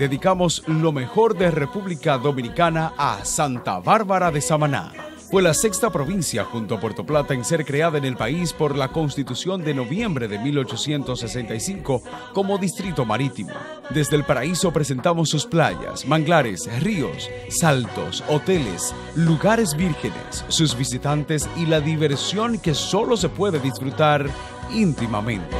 dedicamos lo mejor de República Dominicana a Santa Bárbara de Samaná. Fue la sexta provincia junto a Puerto Plata en ser creada en el país por la Constitución de noviembre de 1865 como distrito marítimo. Desde el paraíso presentamos sus playas, manglares, ríos, saltos, hoteles, lugares vírgenes, sus visitantes y la diversión que solo se puede disfrutar íntimamente.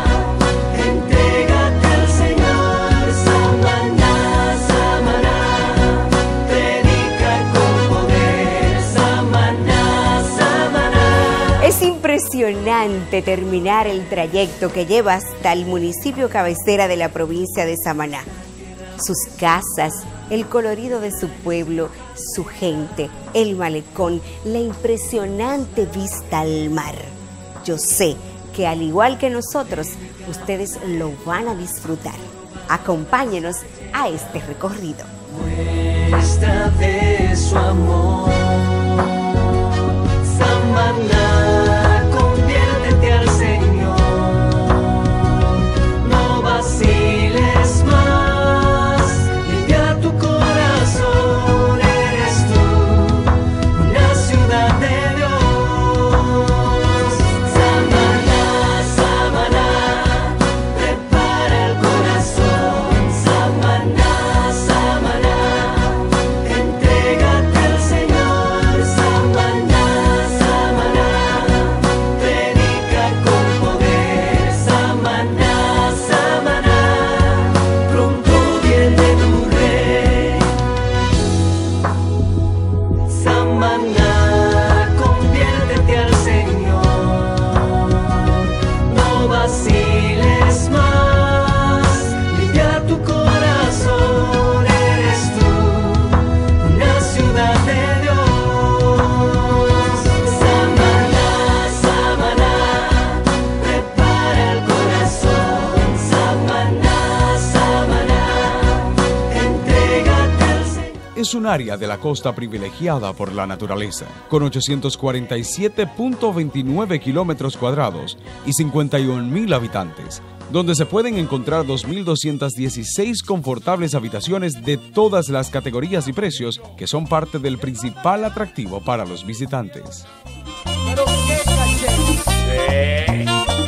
Es impresionante terminar el trayecto que lleva hasta el municipio cabecera de la provincia de Samaná. Sus casas, el colorido de su pueblo, su gente, el malecón, la impresionante vista al mar. Yo sé que al igual que nosotros, ustedes lo van a disfrutar. Acompáñenos a este recorrido. Muestra de su amor, Samaná, conviértete al Señor, no vaciles más, limpia tu corazón, eres tú, una ciudad de Dios. Samaná, Samaná, prepara el corazón, Samaná, Samaná, entrégate al Señor, Samaná, Samaná, predica con poder, Samaná, Samaná, pronto viene tu Rey. Samaná, conviértete al Señor, no vaciles más, limpia tu corazón, eres tú, una ciudad de Dios. Samaná, Samaná, prepara el corazón, Samaná, Samaná, entrégate al Señor. Es un área de la costa privilegiada por la naturaleza, con 847.29 kilómetros cuadrados y 51.000 habitantes, donde se pueden encontrar 2.216 confortables habitaciones de todas las categorías y precios que son parte del principal atractivo para los visitantes. Pero qué caché.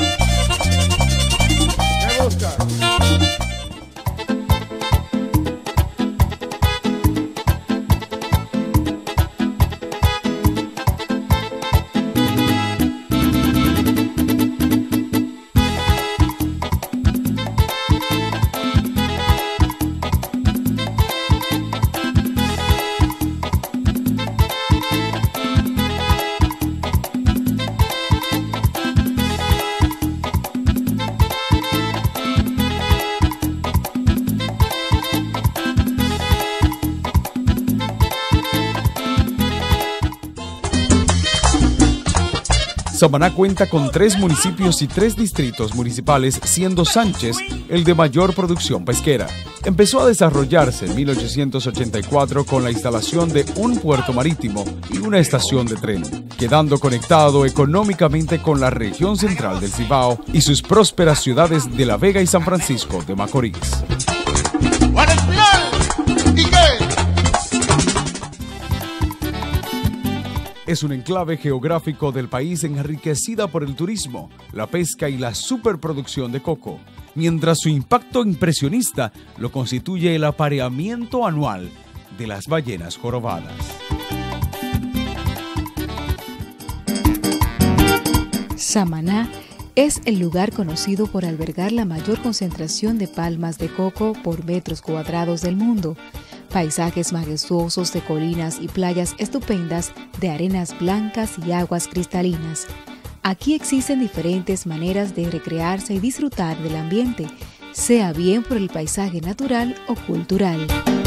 ¿Qué buscas? Samaná cuenta con 3 municipios y 3 distritos municipales, siendo Sánchez el de mayor producción pesquera. Empezó a desarrollarse en 1884 con la instalación de un puerto marítimo y una estación de tren, quedando conectado económicamente con la región central del Cibao y sus prósperas ciudades de La Vega y San Francisco de Macorís. Es un enclave geográfico del país enriquecida por el turismo, la pesca y la superproducción de coco, mientras su impacto impresionista lo constituye el apareamiento anual de las ballenas jorobadas. Samaná es el lugar conocido por albergar la mayor concentración de palmas de coco por metros cuadrados del mundo. Paisajes majestuosos de colinas y playas estupendas de arenas blancas y aguas cristalinas. Aquí existen diferentes maneras de recrearse y disfrutar del ambiente, sea bien por el paisaje natural o cultural.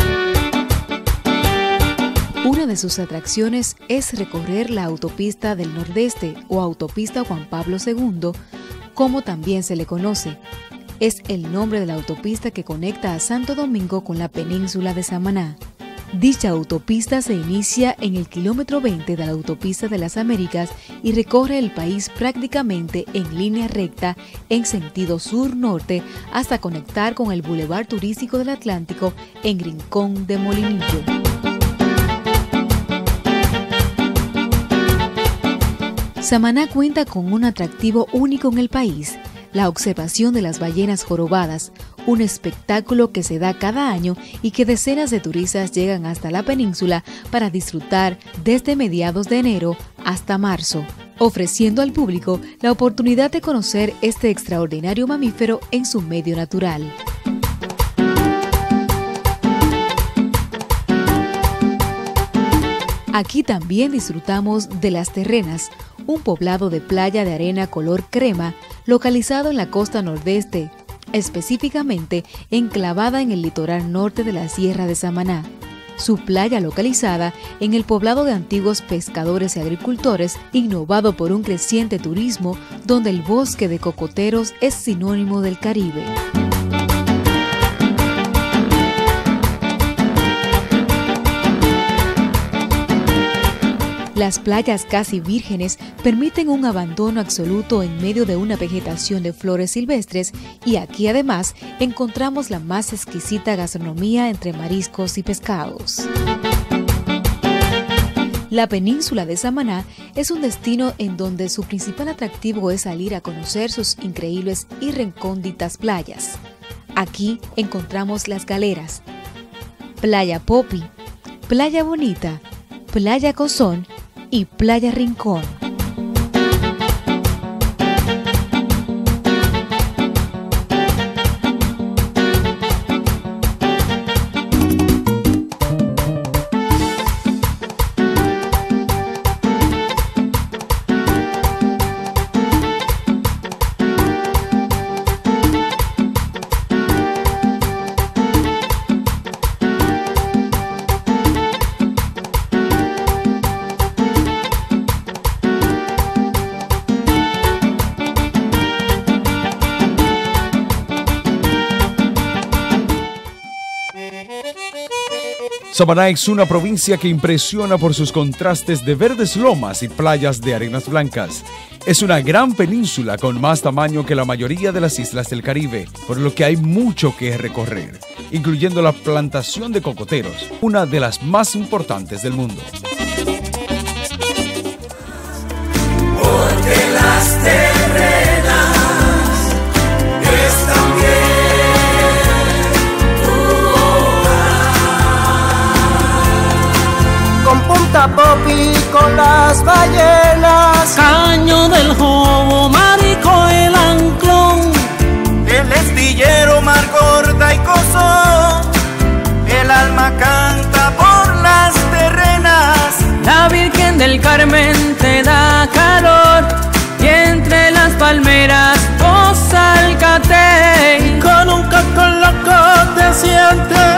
Una de sus atracciones es recorrer la autopista del Nordeste o autopista Juan Pablo II, como también se le conoce. Es el nombre de la autopista que conecta a Santo Domingo con la península de Samaná. Dicha autopista se inicia en el kilómetro 20 de la Autopista de las Américas y recorre el país prácticamente en línea recta en sentido sur-norte hasta conectar con el Boulevard Turístico del Atlántico en Rincón de Molinillo. Samaná cuenta con un atractivo único en el país, la observación de las ballenas jorobadas, un espectáculo que se da cada año y que decenas de turistas llegan hasta la península para disfrutar desde mediados de enero hasta marzo, ofreciendo al público la oportunidad de conocer este extraordinario mamífero en su medio natural. Aquí también disfrutamos de Las Terrenas, un poblado de playa de arena color crema localizado en la costa nordeste, específicamente enclavada en el litoral norte de la Sierra de Samaná. Su playa localizada en el poblado de antiguos pescadores y agricultores, innovado por un creciente turismo donde el bosque de cocoteros es sinónimo del Caribe. Las playas casi vírgenes permiten un abandono absoluto en medio de una vegetación de flores silvestres y aquí además encontramos la más exquisita gastronomía entre mariscos y pescados. La península de Samaná es un destino en donde su principal atractivo es salir a conocer sus increíbles y recónditas playas. Aquí encontramos Las Galeras, Playa Popi, Playa Bonita, Playa Cozón y Playa Rincón. Samaná es una provincia que impresiona por sus contrastes de verdes lomas y playas de arenas blancas. Es una gran península con más tamaño que la mayoría de las islas del Caribe, por lo que hay mucho que recorrer, incluyendo la plantación de cocoteros, una de las más importantes del mundo. Porque las terrenas están bien. Punta Popi con las ballenas, Caño del Jobo, Marico, el Anclón, el Estillero, Mar Gorda y Cozón. El alma canta por las terrenas, la Virgen del Carmen te da calor y entre las palmeras goza el catey. con un coco loco te sientes